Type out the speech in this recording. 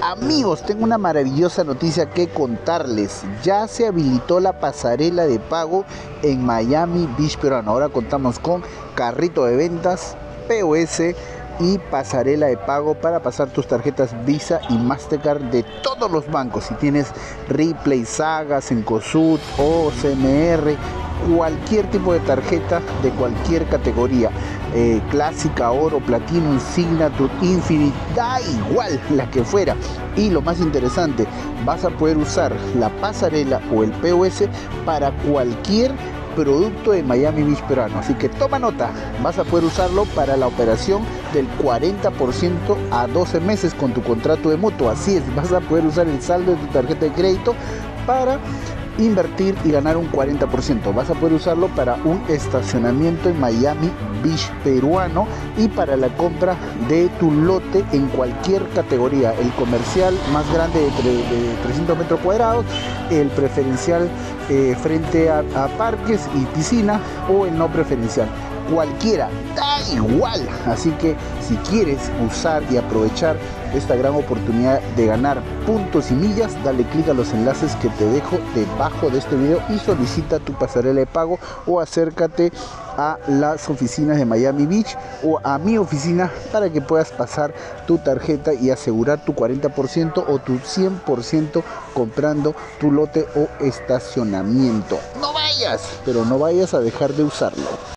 Amigos, tengo una maravillosa noticia que contarles. Ya se habilitó la pasarela de pago en Miami Beach peruano. Ahora contamos con carrito de ventas, POS y pasarela de pago para pasar tus tarjetas Visa y Mastercard de todos los bancos. Si tienes Ripley, Saga, Cencosud o CMR, cualquier tipo de tarjeta de cualquier categoría, clásica, oro, platino, Signature, Infinite, da igual la que fuera. Y lo más interesante, vas a poder usar la pasarela o el POS para cualquier producto de Miami Beach peruano. Así que toma nota, vas a poder usarlo para la operación del 40% a 12 meses con tu contrato de mutua. Así es, vas a poder usar el saldo de tu tarjeta de crédito para invertir y ganar un 40%. Vas a poder usarlo para un estacionamiento en Miami Beach peruano y para la compra de tu lote en cualquier categoría, el comercial más grande de 300 metros cuadrados, el preferencial frente a parques y piscina, o el no preferencial. Cualquiera, da igual. Así que si quieres usar y aprovechar esta gran oportunidad de ganar puntos y millas, dale clic a los enlaces que te dejo debajo de este video y solicita tu pasarela de pago, o acércate a las oficinas de Miami Beach o a mi oficina para que puedas pasar tu tarjeta y asegurar tu 40% o tu 100% comprando tu lote o estacionamiento. No vayas, pero no vayas a dejar de usarlo.